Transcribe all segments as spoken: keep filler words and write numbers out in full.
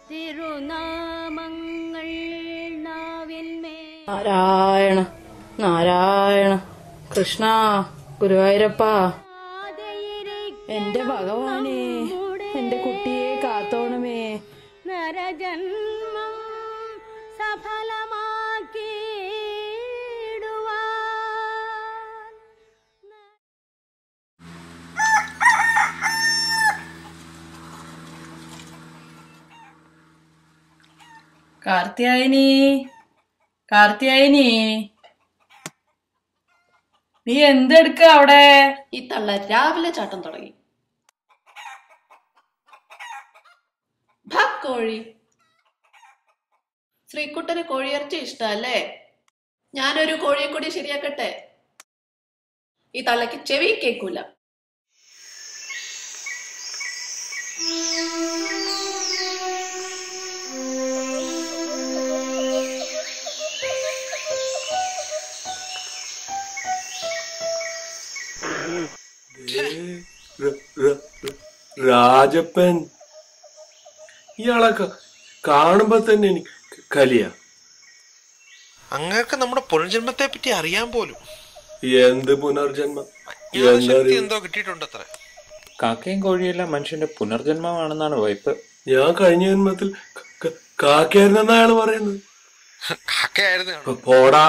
തിരുനാമങ്ങൾ നാവിന്മേൽ. നാരായണ നാരായണ കൃഷ്ണ ഗുരുവായൂരപ്പ. എന്റെ ഭഗവാനെ, എന്റെ കുട്ടിയെ കാത്തോണമേ. നരജന്മം സഫലമാക്കിയിടുവാൻ. കാർത്തിയായനി, കാർത്തിയായനി, നീ എന്തെടുക്ക അവിടെ? ഈ തള്ള രാവിലെ ചാട്ടം തുടങ്ങി. കോഴി, ശ്രീകുട്ടന് കോഴിയിറച്ചി ഇഷ്ടല്ലേ? ഞാനൊരു കോഴിയെ കൂടി ശരിയാക്കട്ടെ. ഈ തള്ളക്ക് ചെവി കേൾക്കൂല. രാജപ്പൻ, ഇയാളെ കാണുമ്പോ തന്നെ എനിക്ക് കലിയ. അങ്ങക്ക് നമ്മുടെ പുനർജന്മത്തെ പറ്റി അറിയാൻ പോലും. എന്ത് പുനർജന്മം? എന്തോ കിട്ടിയിട്ടുണ്ടത്ര. കാക്കയും കോഴിയെല്ലാം മനുഷ്യന്റെ പുനർജന്മമാണെന്നാണ് വൈപ്പ്. ഞാൻ കഴിഞ്ഞ ജന്മത്തിൽ കാക്കയായിരുന്നെന്ന് അയാള് പറയുന്നത്. കാക്കയായിരുന്നു. പോടാ.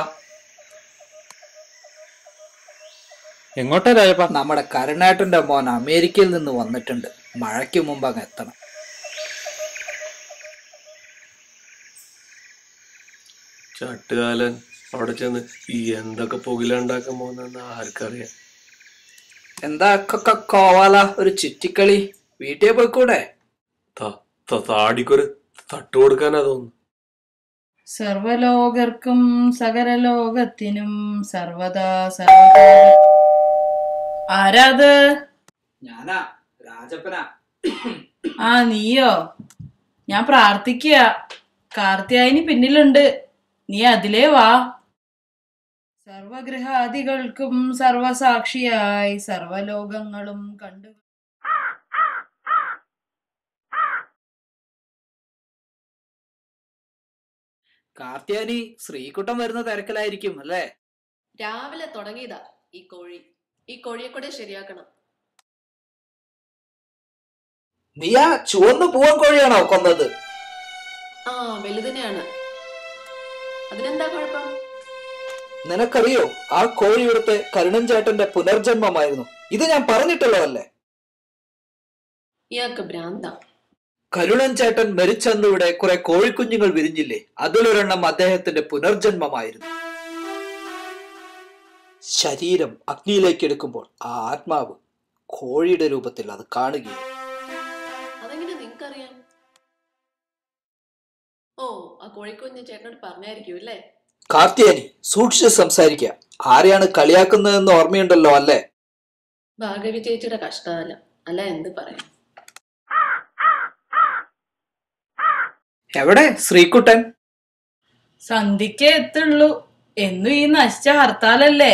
എങ്ങോട്ടാ രാജപ്പ? നമ്മുടെ കരുണാട്ടന്റെ മോൻ അമേരിക്കയിൽ നിന്ന് വന്നിട്ടുണ്ട്. മഴയ്ക്ക് മുമ്പ് അങ്ങ് എത്തണം. ചട്ടുകാലൻ അവിടെ ചെന്ന് ഈ എന്തൊക്കെ പുകിലുണ്ടാക്കാൻ പോകുന്ന ആർക്കറിയാം. എന്താ കോവാല ഒരു ചുറ്റിക്കളി? വീട്ടിൽ പോയിക്കൂടെ? താടിക്കൊരു തട്ടു കൊടുക്കാനാ തോന്നുന്നു. സർവലോകർക്കും സകലലോകത്തിനും സർവദാ സർവകാല. ആരാത്? ഞാനാ, രാജപ്പനാ. ആ നീയോ? ഞാൻ പ്രാർത്ഥിക്കുക. കാർത്തിയായനി പിന്നിലുണ്ട്, നീ അതിലേ വാ. സർവഗ്രഹാദികൾക്കും സർവസാക്ഷിയായി സർവലോകങ്ങളും കണ്ടു. കാർത്തിയാനി ശ്രീകുട്ടം വരുന്ന തിരക്കിലായിരിക്കും അല്ലേ? രാവിലെ തുടങ്ങിയതാ ഈ കോഴി. ഈ കോഴിയെ കൂടെ ശരിയാക്കണം. നീയാ ചുവന്നു പൂവൻ കോഴിയാണോ കൊന്നത്? ആ, വലുതിനെയാണ്. അതിനെന്താ കുഴപ്പം? നിനക്കറിയോ, ആ കോഴി ഇവിടുത്തെ കരുണൻ ചേട്ടന്റെ പുനർജന്മമായിരുന്നു. ഇത് ഞാൻ പറഞ്ഞിട്ടുള്ളതല്ലേ? ഇയാൾക്ക് ഭ്രാന്ത. കരുണൻ ചേട്ടൻ മരിച്ചന്ന് ഇവിടെ കുറെ കോഴിക്കുഞ്ഞുങ്ങൾ വിരിഞ്ഞില്ലേ? അതിലൊരെണ്ണം അദ്ദേഹത്തിന്റെ പുനർജന്മമായിരുന്നു. ശരീരം അഗ്നിയിലേക്ക് എടുക്കുമ്പോൾ ആ ആത്മാവ് കോഴിയുടെ രൂപത്തിൽ അത് കാണുകയും. അതെങ്ങനെ നിങ്ങൾക്കറിയാം? ഓ, ആ കോഴിക്കുഞ്ഞ് ചേട്ടനോട് പറഞ്ഞായിരിക്കും അല്ലേ? കാർത്തിയാനി, സൂക്ഷിച്ച് സംസാരിക്കുക. ആരെയാണ് കളിയാക്കുന്നതെന്ന് ഓർമ്മയുണ്ടല്ലോ അല്ലേ? ഭാഗവി ചേച്ചിയുടെ കഷ്ടകാലം അല്ല, എന്ത് പറയാം. എവിടെ ശ്രീകുട്ടൻ? സന്ധിക്കേ എത്തുള്ളൂ. എന്നും ഈ നശിച്ച ഹർത്താലല്ലേ?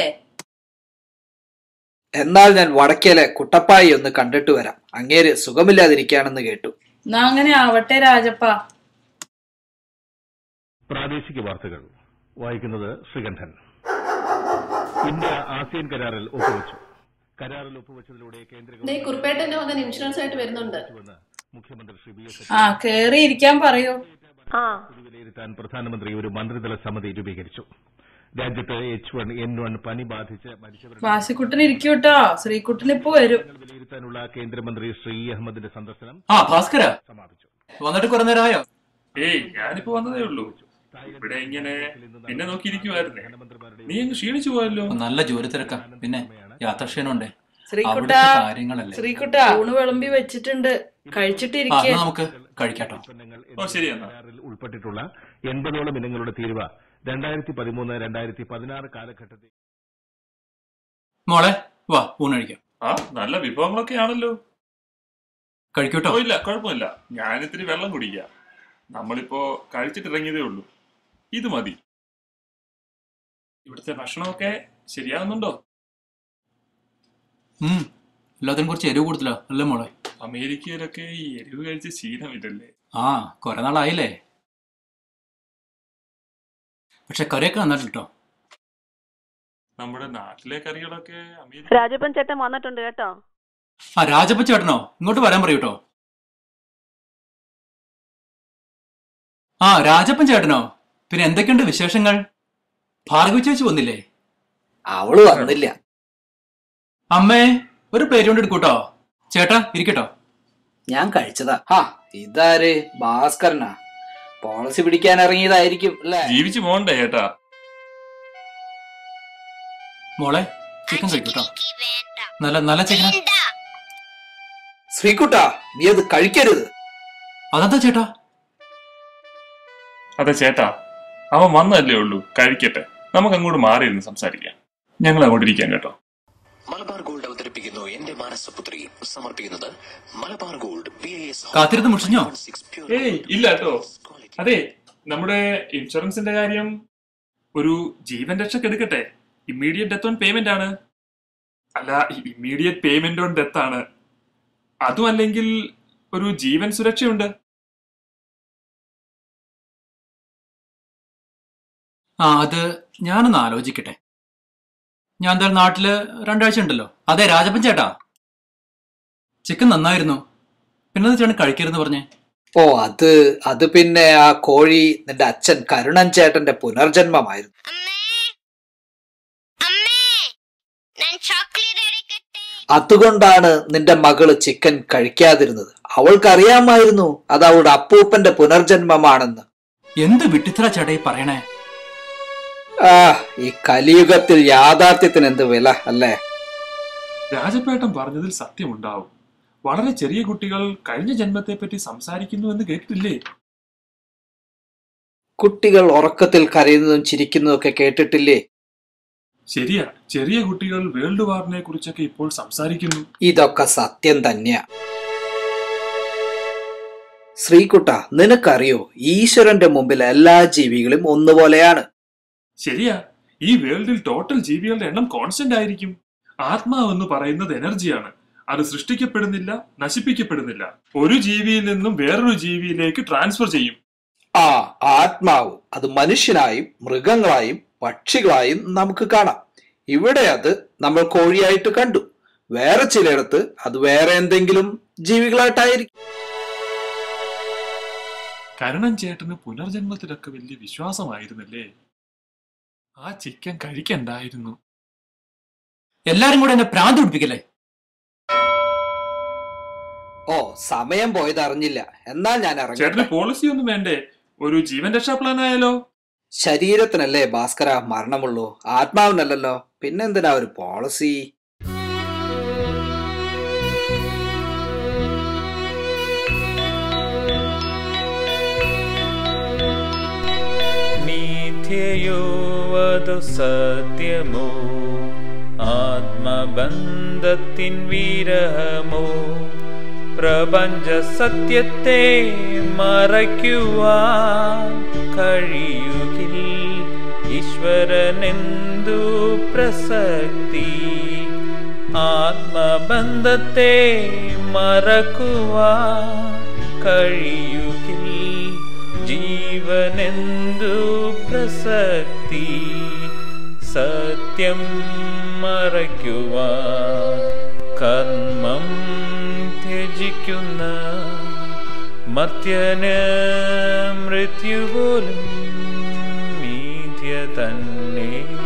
എന്നാൽ ഞാൻ വടക്കേലെ കുട്ടപ്പായി ഒന്ന് കണ്ടിട്ട് വരാം. അങ്ങേര് സുഖമില്ലാതിരിക്കുകയാണെന്ന് കേട്ടു. എന്നാ അങ്ങനെ ആവട്ടെ രാജപ്പ. പ്രാദേശിക വാർത്തകൾ വായിക്കുന്നത് ശ്രീകണ്ഠൻ. ഇന്ത്യ ആസിയൻ കരാറിൽ ഒപ്പുവെച്ചു. കരാറിൽ ഒപ്പുവെച്ചതിലൂടെ കേന്ദ്ര കുറുപ്പേട്ടന്റെ മകൻ ഇൻഷുറൻസ് ആയിട്ട് വരുന്നുണ്ട്. മുഖ്യമന്ത്രി ശ്രീ ബി എസ് ആ കേറിയിരിക്കാൻ പറയൂ. വിലയിരുത്താൻ പ്രധാനമന്ത്രി ഒരു മന്ത്രിതല സമിതി രൂപീകരിച്ചു. രാജ്യത്ത് എച്ച് വൺ എൻ വൺ പനി ബാധിച്ച് മരിച്ചവരുടെ വാസിക്കുട്ടൻ ഇരിക്കൂട്ടോ, ശ്രീകുട്ടൻ ഇപ്പൊ വരും. വിലയിരുത്താനുള്ള കേന്ദ്രമന്ത്രി ശ്രീ അഹമ്മദിന്റെ സന്ദർശനം ആ ഭാസ്കര സമാപിച്ചു. വന്നിട്ട് കുറെ നേരമായോ? ഏയ്, ഞാനിപ്പോ വന്നതേ ഉള്ളൂ. ഇവിടെ ഇങ്ങനെ പിന്നെ നോക്കിയിരിക്കുവായിരുന്നേ. നീ അങ്ങ് ക്ഷീണിച്ചു പോയല്ലോ. നല്ല ജോലി തിരക്കാ, പിന്നെ യാത്രക്ഷീണുണ്ടേ. ശ്രീകുട്ട, ശ്രീകുട്ട ഊണ് വിളമ്പി വെച്ചിട്ടുണ്ട്, കഴിച്ചിട്ടിരിക്കെ. നമുക്ക് കഴിക്കാട്ടോ. ഓ ശരി. എന്നാ ഉൾപ്പെട്ടിട്ടുള്ള എൺപതോളം ഇനങ്ങളുടെ തീരുവ രണ്ടായിരത്തി പതിമൂന്ന് രണ്ടായിരത്തി പതിനാറ് കാലഘട്ടത്തിൽ. മോളെ വാ, ഊണ് കഴിക്കാം. ആ, നല്ല വിഭവങ്ങളൊക്കെ ആണല്ലോ. കഴിക്കൂട്ടോ. ഇല്ല, കുഴപ്പമില്ല. ഞാനിത്തിരി വെള്ളം കുടിക്കാം. നമ്മളിപ്പോ കഴിച്ചിട്ടിറങ്ങിയതേ ഉള്ളൂ. ഇത് മതി. ഇവിടുത്തെ ഭക്ഷണമൊക്കെ ശരിയാകുന്നുണ്ടോ? എല്ലാത്തിനും കുറച്ച് എരിവ് കൂടുതലാ അല്ലേ മോളെ? അമേരിക്കയിലൊക്കെ ഈ എരിവ് കഴിച്ച ശീലമില്ലല്ലേ? ആ കുറെ നാളായില്ലേ. പക്ഷെ കറിയൊക്കെ നന്നായിട്ട് കേട്ടോ. നമ്മുടെ നാട്ടിലെ കറികളൊക്കെ രാജപ്പൻ ചേട്ടൻ വന്നിട്ടുണ്ട് കേട്ടോ. ആ രാജപ്പൻ ചേട്ടനോ? ഇങ്ങോട്ട് വരാൻ പറയൂട്ടോ. ആ രാജപ്പൻ ചേട്ടനോ? പിന്നെ എന്തൊക്കെയുണ്ട് വിശേഷങ്ങൾ? ഭാർഗവി ചേച്ചി വന്നില്ലേ? അവള് വന്നില്ല. അമ്മേ ഒരു പ്ലേറ്റ് കൊണ്ട് എടുക്കൂട്ടോ. ചേട്ടാ ഇരിക്കട്ടോ. ഞാൻ കഴിച്ചതാ. ഹാ ഇതാര്? ഭാസ്കരനാ? പോളിസി പിടിക്കാൻ ഇറങ്ങിയതായിരിക്കും അല്ലേ? ജീവിച്ചു പോണ്ടേ ചേട്ടാ. മോളെ ചിക്കൻ കഴിക്കൂട്ടോ. നല്ല നല്ല ചിക്കൻ. ശ്രീകുട്ടാ നീ അത് കഴിക്കരുത്. അതെന്താ ചേട്ടാ? അതെ ചേട്ടാ, അവൻ വന്നല്ലേ ഉള്ളൂ, കഴിക്കട്ടെ. നമുക്ക് അങ്ങോട്ട് മാറിയിരുന്ന് സംസാരിക്കാം. ഞങ്ങൾ അങ്ങോട്ട് ഇരിക്കാം കേട്ടോ. മലബാർ ഗോൾഡ് അവതരിപ്പിക്കുന്നു എന്റെ മാനസപുത്രി, സമർപ്പിക്കുന്നത് മലബാർ ഗോൾഡ്. കാത്തിരുന്ന് മുഷിഞ്ഞോ? ഏയ് ഇല്ല കേട്ടോ. അതെ, നമ്മുടെ ഇൻഷുറൻസിന്റെ കാര്യം ഒരു ജീവൻ രക്ഷക്ക് എടുക്കട്ടെ. ഇമ്മീഡിയറ്റ് ഡെത്ത് ഓൺ പേയ്മെന്റ് ആണ്. അല്ല, ഇമ്മീഡിയറ്റ് പേയ്മെന്റ് ഓൺ ഡെത്ത് ആണ്. അതും അല്ലെങ്കിൽ ഒരു ജീവൻ സുരക്ഷയുണ്ട്. ആ അത് ഞാനൊന്ന് ആലോചിക്കട്ടെ. ഞാൻ എന്തായാലും നാട്ടില് രണ്ടാഴ്ച ഉണ്ടല്ലോ. അതെ രാജപ്പൻ ചേട്ടാ, ചിക്കൻ നന്നായിരുന്നു. പിന്നെ ചേട്ടൻ കഴിക്കരുതെന്ന് പറഞ്ഞേ. ഓ അത് അത് പിന്നെ ആ കോഴി നിന്റെ അച്ഛൻ കരുണൻ ചേട്ടന്റെ പുനർജന്മമായിരുന്നു. അതുകൊണ്ടാണ് നിന്റെ മകള് ചിക്കൻ കഴിക്കാതിരുന്നത്. അവൾക്കറിയാമായിരുന്നു അത് അവളുടെ അപ്പൂപ്പന്റെ പുനർജന്മമാണെന്ന്. എന്ത് വിട്ടിത്തര ചേട്ടാ ഈ പറയണേ? ആ ഈ കലിയുഗത്തിൽ യാഥാർത്ഥ്യത്തിന് എന്ത് വില അല്ലേ? രാജപ്പേട്ടൻ പറഞ്ഞതിൽ സത്യമുണ്ടാവും. വളരെ ചെറിയ കുട്ടികൾ കഴിഞ്ഞ ജന്മത്തെ പറ്റി സംസാരിക്കുന്നു എന്ന് കേട്ടിട്ടില്ലേ? കുട്ടികൾ ഉറക്കത്തിൽ കരയുന്നതും ചിരിക്കുന്നതും ഒക്കെ കേട്ടിട്ടില്ലേ? ശരിയാ, ചെറിയ കുട്ടികൾ വേൾഡ് വാറിനെ കുറിച്ചൊക്കെ ഇപ്പോൾ സംസാരിക്കുന്നു. ഇതൊക്കെ സത്യം തന്നെയാ. ശ്രീകുട്ട നിനക്കറിയോ, ഈശ്വരന്റെ മുമ്പിൽ എല്ലാ ജീവികളും ഒന്നുപോലെയാണ്. ശരിയാ, ഈ വേൾഡിൽ ടോട്ടൽ ജീവികളുടെ എണ്ണം കോൺസ്റ്റന്റ് ആയിരിക്കും. ആത്മാവെന്ന് പറയുന്നത് എനർജിയാണ്. അത് സൃഷ്ടിക്കപ്പെടുന്നില്ല, നശിപ്പിക്കപ്പെടുന്നില്ല. ഒരു ജീവിയിൽ നിന്നും വേറൊരു ജീവിയിലേക്ക് ട്രാൻസ്ഫർ ചെയ്യും. ആ ആത്മാവ് അത് മനുഷ്യനായും മൃഗങ്ങളായും പക്ഷികളായും നമുക്ക് കാണാം. ഇവിടെ അത് നമ്മൾ കോഴിയായിട്ട് കണ്ടു. വേറെ ചിലയിടത്ത് അത് വേറെ എന്തെങ്കിലും ജീവികളായിട്ടായിരിക്കും. കരുണൻ ചേട്ടന് പുനർജന്മത്തിലൊക്കെ വലിയ വിശ്വാസമായിരുന്നല്ലേ? ആ ചിക്കൻ കഴിക്കണ്ടായിരുന്നു. എല്ലാരും കൂടെ എന്നെ പ്രാന്ത് പിടിപ്പിക്കല്ലേ? ഓ സമയം പോയത് അറിഞ്ഞില്ല. എന്നാൽ ഞാൻ ചേട്ടന് പോളിസി ഒന്നും വേണ്ടേ? ഒരു ജീവൻ രക്ഷാ പ്ലാൻ ആയാലോ? ശരീരത്തിനല്ലേ ഭാസ്കര മരണമുള്ളൂ, ആത്മാവിനല്ലല്ലോ. പിന്നെന്തിനാ ഒരു പോളിസി? മിഥ്യയോവതു സത്യമോ, ആത്മബന്ധത്തിൻ വിരഹമോ, പ്രപഞ്ച സത്യത്തെ മറയ്ക്കുവാൻ കഴിയുകിൽ ഈശ്വരനെന്തു പ്രസക്തി? ആത്മബന്ധത്തെ മറക്കുവാൻ കഴിയുകിൽ ജീവനെന്തു പ്രസക്തി? സത്യം മറയ്ക്കുവാൻ കർമ്മം ത്യജിക്കുന്ന മർത്യന് മൃത്യു പോലും മീഥ്യ തന്നെ.